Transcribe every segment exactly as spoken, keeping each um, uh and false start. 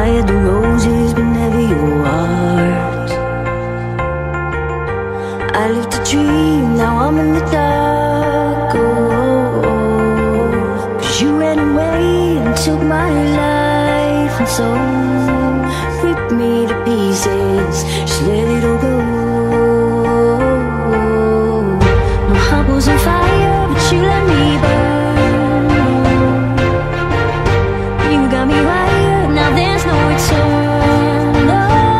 I had the roses, but never your heart. I lived a dream, now I'm in the dark. Oh, 'cause you ran away and took my life, and so ripped me to pieces, just let it all go. My heart was on fire, but you let me burn. You got me wired, now there's no return. No,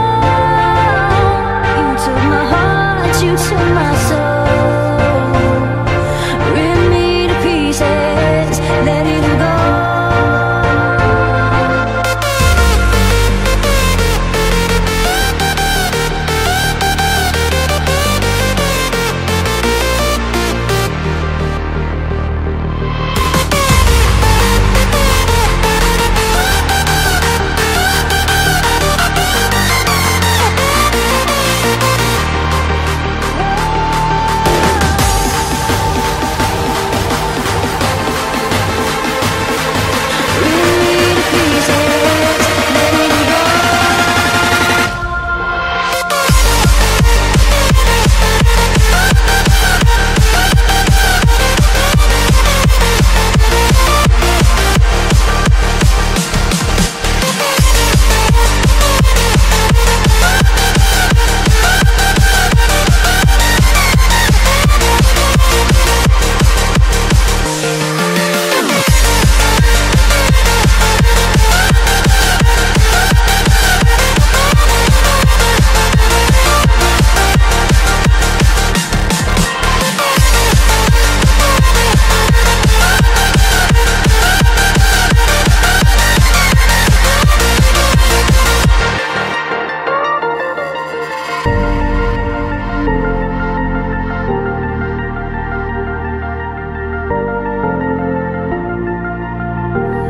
you took my heart, you took my soul, ripped me to pieces, let it all go.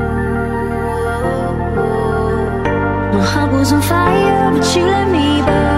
My heart was on fire, but you let me burn.